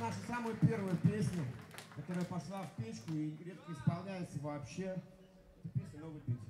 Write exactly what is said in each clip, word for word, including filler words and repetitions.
нашу самую первую песню, которая пошла в печку и редко исполняется вообще. Это песня «Новый Питер».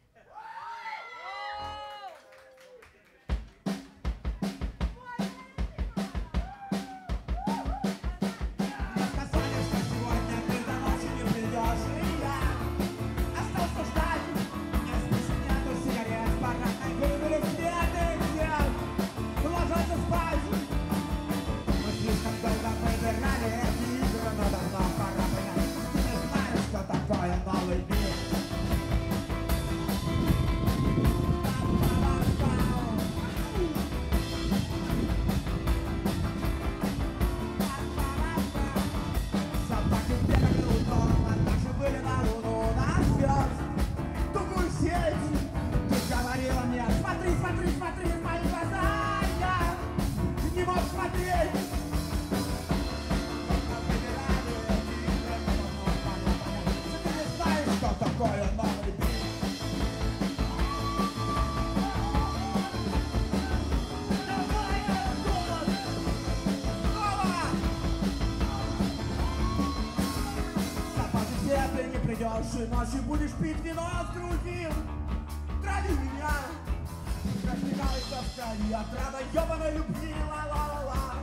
И ночью будешь пить вино с другим. Трави меня, как смекалась в скале, отрада ебаной любви, ла-ла-ла-ла.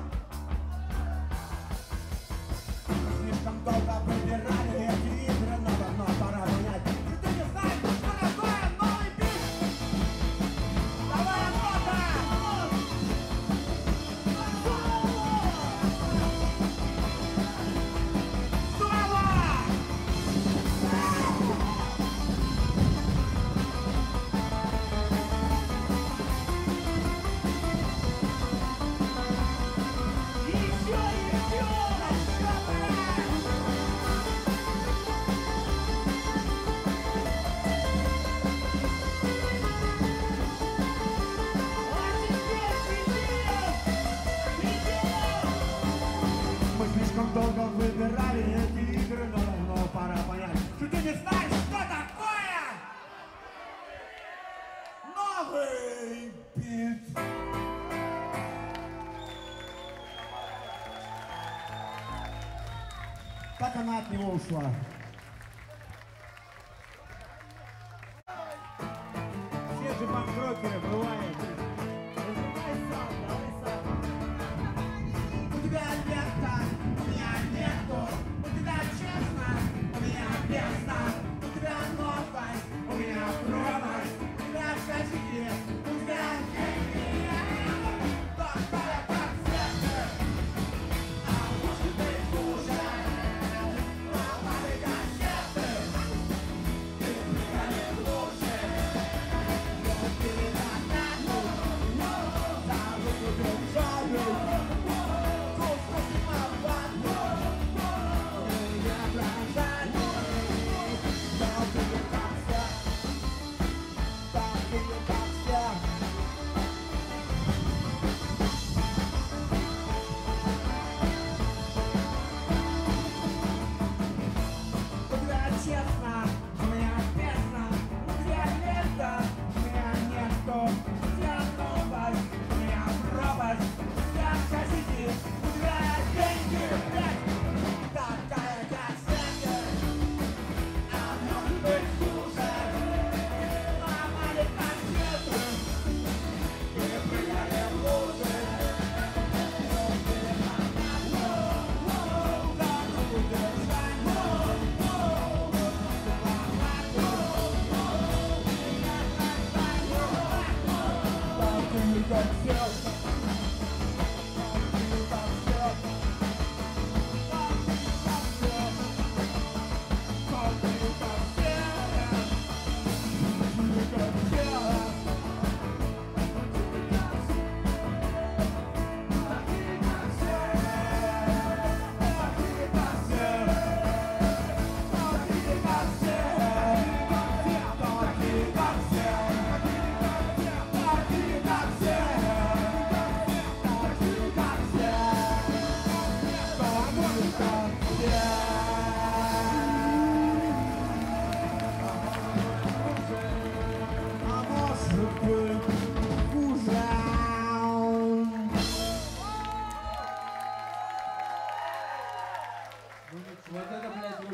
Слишком долго выбирали эти игры, но давно пора понять. Ты не знаешь, что такое новый бит? Давай, работа! Долго выбирали эти игры, но давно пора понять, что ты не знаешь, что такое новый бит. Так она от него ушла. Все же панк-рокеры бывают. У тебя нет так, у меня нету. У тебя честно, у меня бездна. У тебя новость, у меня пропасть. У тебя косяки, у тебя деньги. Такая как сердце, а может быть уже. Мама, Вот это, блядь,